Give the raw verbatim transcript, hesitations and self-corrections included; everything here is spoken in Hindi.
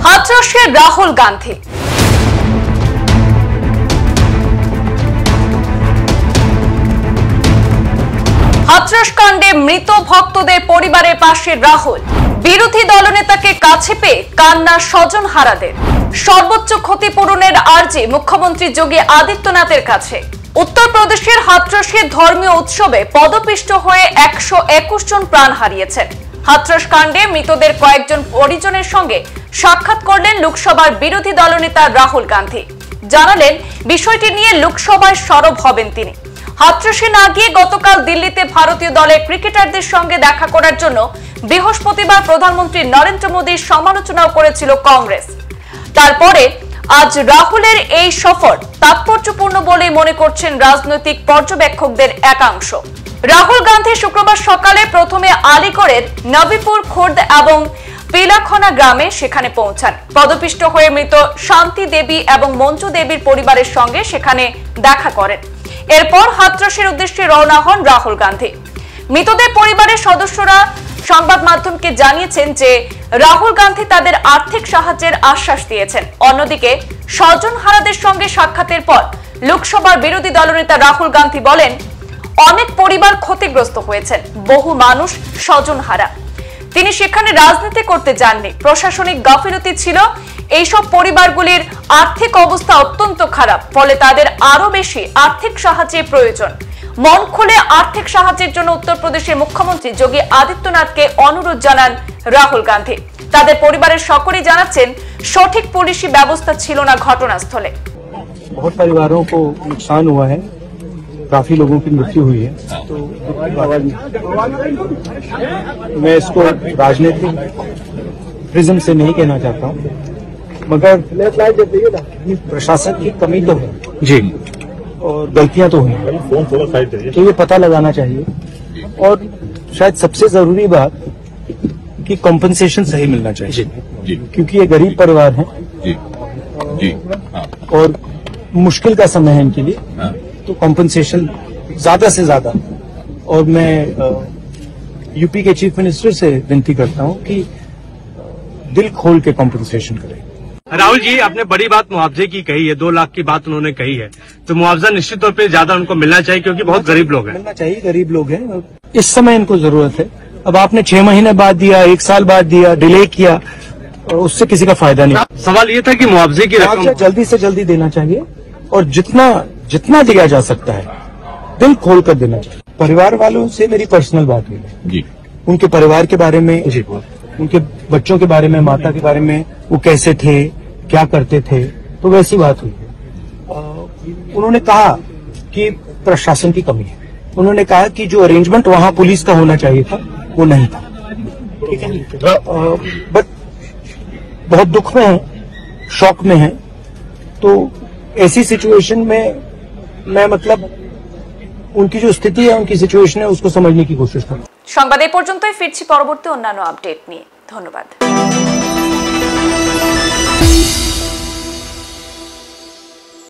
হাতরাসে রাহুল গান্ধী। হাতরাস কাণ্ডে মৃত ভক্তদের পরিবারের পাশে রাহুল। বিরোধী দলনেতাকে কাছে পেয়ে কান্না স্বজন হারাদের। সর্বোচ্চ ক্ষতিপূরণের আর্জি মুখ্যমন্ত্রী যোগী আদিত্যনাথের কাছে। উত্তরপ্রদেশের হাতরাসে ধর্মীয় উৎসবে পদপিষ্ট হয়ে একশো একুশ জন প্রাণ হারিয়েছেন। হাতরাস কাণ্ডে মৃতদের কয়েকজন পরিজনের সঙ্গে সাক্ষাৎ করলেন লোকসভার বিরোধী দলনেতা রাহুল গান্ধী। জানালেন বিষয়টি নিয়ে লোকসভায় সরব হবেন তিনি। হাতরাসে না গিয়ে গতকাল দিল্লিতে ভারতীয় দলের ক্রিকেটারদের সঙ্গে দেখা করার জন্য বৃহস্পতিবার প্রধানমন্ত্রী নরেন্দ্র মোদীর সমালোচনাও করেছিল কংগ্রেস। তারপরে আজ রাহুলের এই সফর তাৎপর্যপূর্ণ বলেই মনে করছেন রাজনৈতিক পর্যবেক্ষকদের একাংশ। রাহুল গান্ধী শুক্রবার সকালে প্রথমে আলিগড়ের নবীপুর খোর্দ এবং পিলাখনা গ্রামে সেখানে পৌঁছান। পদপিষ্ট হয়ে মৃত শান্তি দেবী এবং মঞ্জু দেবীর পরিবারের সঙ্গে সেখানে দেখা করেন। এরপর হাতরাসের উদ্দেশ্যে রওনা হন রাহুল গান্ধী। মৃতদের পরিবারের সদস্যরা সংবাদ মাধ্যমকে জানিয়েছেন যে রাহুল গান্ধী তাদের আর্থিক সাহায্যের আশ্বাস দিয়েছেন। অন্যদিকে স্বজন হারাদের সঙ্গে সাক্ষাতের পর লোকসভার বিরোধী দলনেতা রাহুল গান্ধী বলেন, অনেক পরিবার ক্ষতিগ্রস্ত হয়েছেন, বহু মানুষ স্বজন হারা। তিনি সেখানে রাজনীতি করতে যাননি, প্রশাসনিক গাফিলতি ছিল। এইসব পরিবারগুলির আর্থিক অবস্থা অত্যন্ত খারাপ, ফলে তাদের আরো বেশি আর্থিক সাহায্যের প্রয়োজন। মন খুলে আর্থিক সাহায্যের জন্য উত্তরপ্রদেশের মুখ্যমন্ত্রী যোগী আদিত্যনাথকে অনুরোধ জানান রাহুল গান্ধী। তাদের পরিবারের সকলেই জানাচ্ছেন সঠিক পুলিশি ব্যবস্থা ছিল না ঘটনাস্থলে। बहुत परिवारों को नुकसान हुआ है, काफी लोगों की मृत्यु हुई है। तो मैं इसको राजनीतिक प्रिज्म से नहीं कहना चाहता हूँ, मगर प्रशासन की कमी तो है जी, और गलतियां तो हुई हैं, तो ये पता लगाना चाहिए। और शायद सबसे जरूरी बात कि कॉम्पनसेशन सही मिलना चाहिए जी, जी। क्योंकि ये गरीब परिवार हैं जी, जी। और मुश्किल का समय है इनके लिए, तो कॉम्पनसेशन ज्यादा से ज्यादा। और मैं यूपी के चीफ मिनिस्टर से विनती करता हूं कि दिल खोल के कॉम्पनसेशन करें। राहुल जी, आपने बड़ी बात मुआवजे की कही है, दो लाख की बात उन्होंने कही है, तो मुआवजा निश्चित तौर पे ज्यादा उनको मिलना चाहिए, क्योंकि बहुत गरीब लोग हैं। मिलना चाहिए, गरीब लोग हैं, इस समय इनको जरूरत है। अब आपने छह महीने बाद दिया, एक साल बाद दिया, डिले किया, उससे किसी का फायदा नहीं। सवाल ये था कि मुआवजे की रकम जल्दी से जल्दी देना चाहिए, और जितना जितना दिया जा सकता है दिल खोल कर देना चाहिए। परिवार वालों से मेरी पर्सनल बात हुई जी, उनके परिवार के बारे में जी, उनके बच्चों के बारे में, माता के बारे में, वो कैसे थे, क्या करते थे, तो वैसी बात हुई। उन्होंने कहा कि प्रशासन की कमी है। उन्होंने कहा कि जो अरेंजमेंट वहां पुलिस का होना चाहिए था वो नहीं था, ठीक है। बट बहुत दुख में है, शॉक में है। तो ऐसी सिचुएशन में मैं मतलब उनकी जो स्थिति है, उनकी सिचुएशन है, उसको समझने की कोशिश करूं। সংবাদ এই পর্যন্তই, ফিরছি পরবর্তী অন্যান্য আপডেট নিয়ে। ধন্যবাদ।